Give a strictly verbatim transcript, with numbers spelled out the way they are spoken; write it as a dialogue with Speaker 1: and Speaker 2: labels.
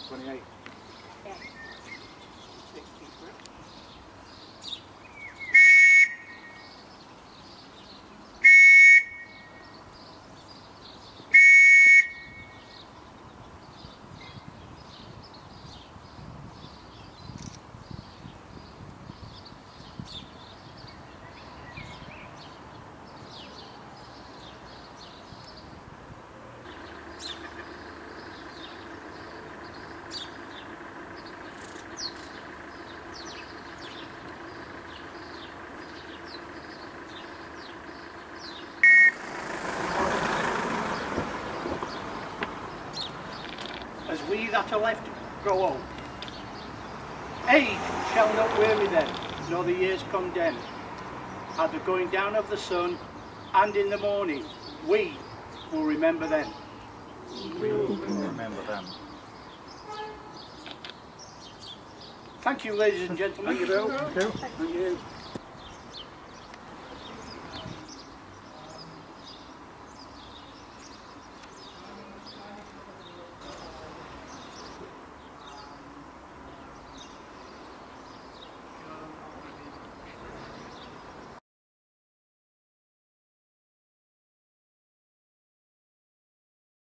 Speaker 1: twenty-eight.
Speaker 2: Yeah.
Speaker 3: sixty-three.
Speaker 4: As we that are left grow old, age shall not weary them, nor the years condemn. At the going down of the sun and in the morning, we will remember them.
Speaker 1: We will remember them.
Speaker 4: Thank you, ladies and gentlemen.
Speaker 1: Thank you, Bill. Thank you. Thank you.